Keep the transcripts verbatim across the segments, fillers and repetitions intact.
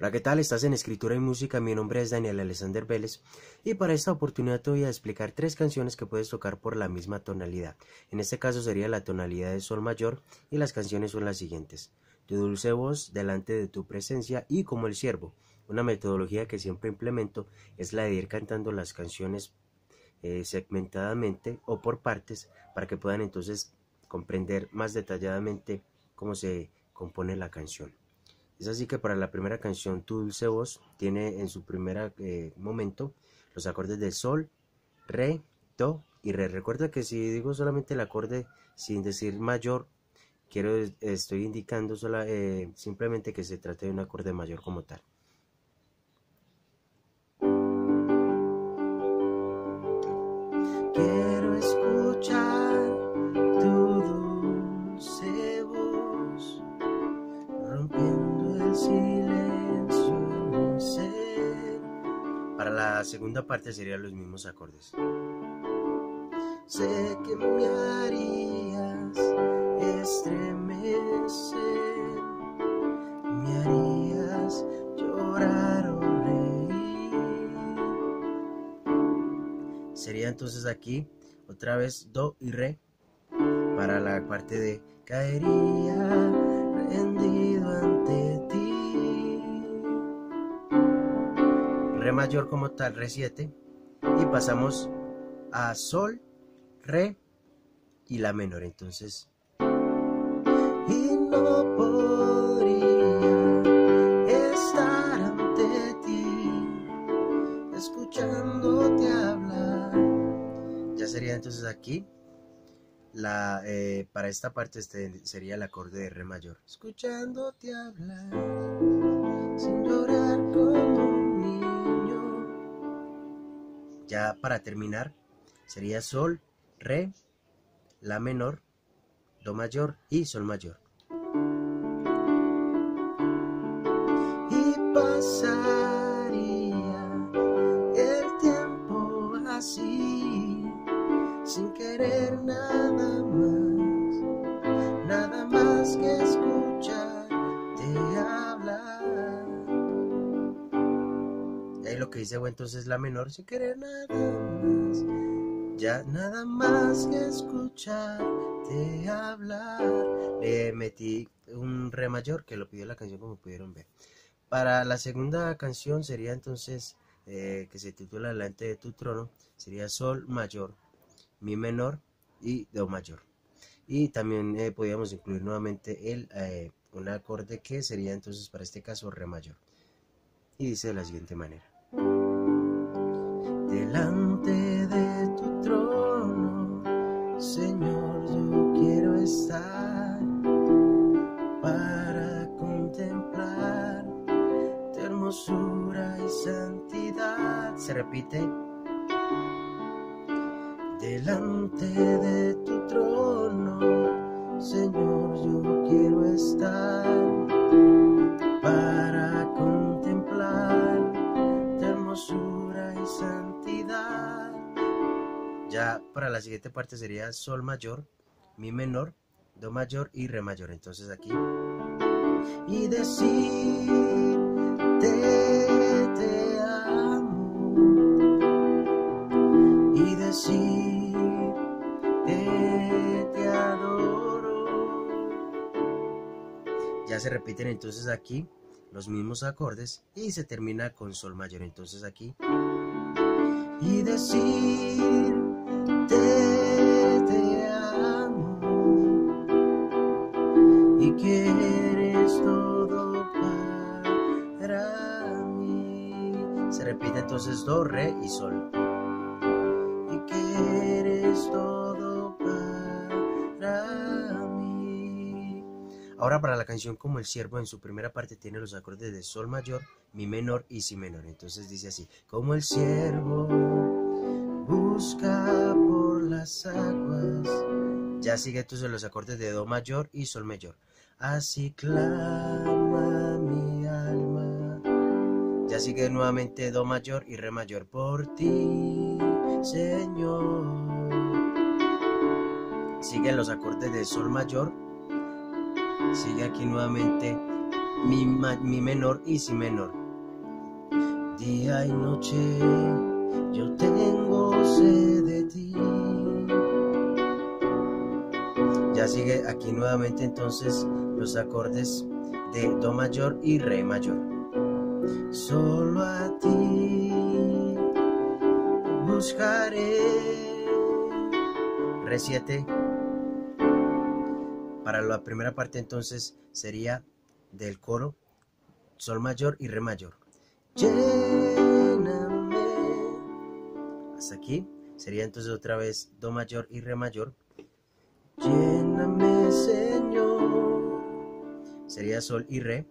Hola, ¿qué tal? Estás en Escritura y Música. Mi nombre es Daniel Alexander Vélez y para esta oportunidad te voy a explicar tres canciones que puedes tocar por la misma tonalidad. En este caso sería la tonalidad de Sol mayor y las canciones son las siguientes: Tu dulce voz delante de tu presencia y Como el siervo. Una metodología que siempre implemento es la de ir cantando las canciones eh, segmentadamente o por partes para que puedan entonces comprender más detalladamente cómo se compone la canción. Es así que para la primera canción, Tu dulce voz, tiene en su primer eh, momento los acordes de Sol, Re, Do y Re. Recuerda que si digo solamente el acorde sin decir mayor, quiero estoy indicando sola, eh, simplemente que se trata de un acorde mayor como tal. Quiero escuchar tu dulce voz, rompiendo el silencio en mi ser. Para la segunda parte serían los mismos acordes. Sé que me harías estremecer, me harías llorar o reír. Sería entonces aquí otra vez Do y Re. Para la parte de caería rendido ante ti, Re mayor como tal, Re siete, y pasamos a Sol, Re y La menor. Entonces, y no podría estar ante ti escuchándote hablar. Ya sería entonces aquí La, eh, para esta parte este sería el acorde de Re mayor. Escuchándote hablar, sin llorar como un niño. Ya para terminar, sería Sol, Re, La menor, Do mayor y Sol mayor. Y pasaría el tiempo así, sin querer nada más, nada más que escucharte hablar. Y ahí lo que dice, bueno, entonces La menor, sin querer nada más, ya nada más que escucharte hablar. Le metí un Re mayor que lo pidió la canción, como pudieron ver. Para la segunda canción sería entonces, eh, que se titula Delante de tu trono, sería Sol mayor, Mi menor y Do mayor. Y también eh, podríamos incluir nuevamente el, eh, un acorde que sería entonces para este caso Re mayor. Y dice de la siguiente manera: Delante de tu trono, Señor, yo quiero estar para contemplar tu hermosura y santidad. Se repite: Delante de tu trono, Señor, yo quiero estar para contemplar tu hermosura y santidad. Ya para la siguiente parte sería Sol mayor, Mi menor, Do mayor y Re mayor. Entonces aquí, y decirte te amo, y decir Te, te adoro. Ya se repiten entonces aquí los mismos acordes y se termina con Sol mayor. Entonces aquí, y decir te, te amo, y que eres todo para mí. Se repite entonces Do, Re y Sol. Todo para mí. Ahora para la canción Como el siervo, en su primera parte tiene los acordes de Sol mayor, Mi menor y Si menor. Entonces dice así: Como el siervo busca por las aguas. Ya sigue entonces los acordes de Do mayor y Sol mayor. Así clama mi alma. Ya sigue nuevamente Do mayor y Re mayor. Por ti, Señor. Siguen los acordes de Sol mayor. Sigue aquí nuevamente mi, ma, mi menor y si menor. Día y noche yo tengo sed de ti. Ya sigue aquí nuevamente entonces los acordes de do mayor y re mayor. Solo a ti buscaré. Re siete. Para la primera parte entonces sería del coro sol mayor y re mayor. Lléname. Hasta aquí sería entonces otra vez do mayor y re mayor. Lléname, Señor. Sería sol y re.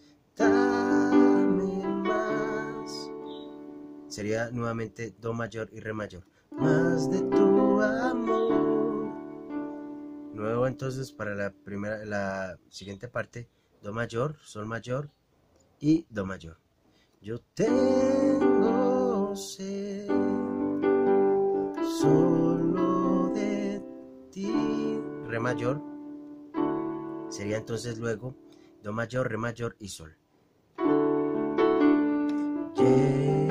Dame más. Sería nuevamente do mayor y re mayor. Más de tu amor. Nuevo entonces para la primera, la siguiente parte, do mayor, sol mayor y do mayor. Yo tengo sed solo de ti. Re mayor. Sería entonces luego do mayor, re mayor y sol. Yeah.